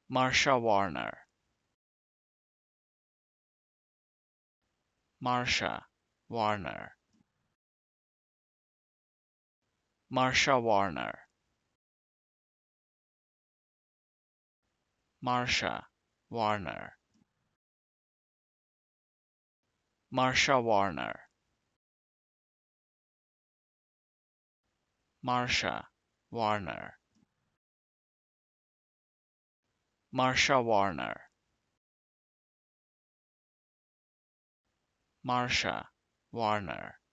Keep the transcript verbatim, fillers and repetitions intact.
Marsha Warner, Marsha Warner, Marsha Warner, Marsha Warner, Marsha Warner, Marsha Warner, Marsha Warner, Marsha Warner.